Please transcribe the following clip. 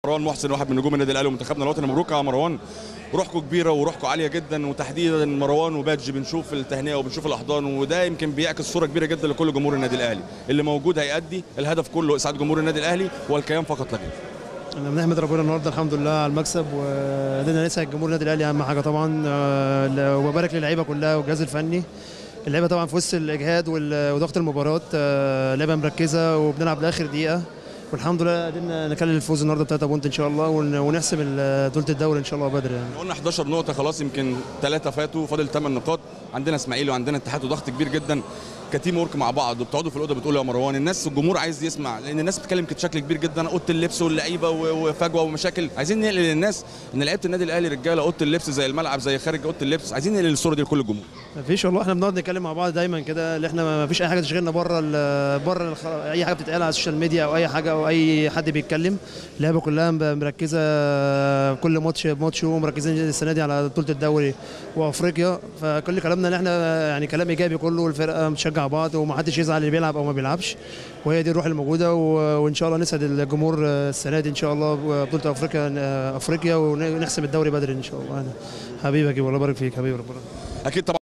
مروان محسن واحد من نجوم النادي الاهلي ومنتخبنا الوطني. مبروك يا مروان، روحكم كبيره وروحكم عاليه جدا، وتحديدا مروان وبادجي بنشوف التهنئه وبنشوف الاحضان، وده يمكن بيعكس صوره كبيره جدا لكل جمهور النادي الاهلي. اللي موجود هيأدي الهدف كله اسعاد جمهور النادي الاهلي والكيان فقط لا غير. احنا بنحمد ربنا النهارده الحمد لله على المكسب، وقدرنا نسعد جمهور النادي الاهلي اهم حاجه طبعا، وببارك للعيبه كلها والجهاز الفني. اللعيبه طبعا في وسط الاجهاد وضغط المباراه لعيبه مركزه وبنلعب لاخر دقيقه، والحمد لله قدرنا نكلل الفوز النهارده ب3 بونت ان شاء الله، ونحسم بطوله الدوري ان شاء الله بدري. يعني قلنا 11 نقطه خلاص، يمكن 3 فاتوا، فاضل 8 نقاط. عندنا اسماعيلي وعندنا اتحاد وضغط كبير جدا كتيم ورك مع بعض، وبتقعدوا في الاوضه بتقولوا يا مروان الناس الجمهور عايز يسمع، لان الناس بتتكلم بشكل كبير جدا اوضه اللبس واللعيبه وفجوه ومشاكل. عايزين ننقل للناس ان لعيبه النادي الاهلي رجاله، اوضه اللبس زي الملعب زي خارج اوضه اللبس. عايزين ننقل الصوره دي لكل الجمهور. مفيش والله، احنا بنقعد نتكلم مع بعض دايما كده، اللي احنا مفيش اي حاجه تشغلنا بره اي حاجه بتتقال على السوشيال ميديا او اي حاجه او اي حد بيتكلم. اللعيبه كلها مركزه كل ماتش بماتشه، ومركزين السنه دي على بطوله الدوري وافريقيا. فكل كلامنا ان احنا يعني كلام ايجابي كله، والفرقه بتشجع بعض ومحدش يزعل اللي بيلعب او ما بيلعبش، وهي دي الروح الموجوده. وان شاء الله نسعد الجمهور السنه دي ان شاء الله بطوله افريقيا ونحسم الدوري بدري ان شاء الله. حبيبك والله يبارك فيك حبيبي ربنا. اكيد طبعا.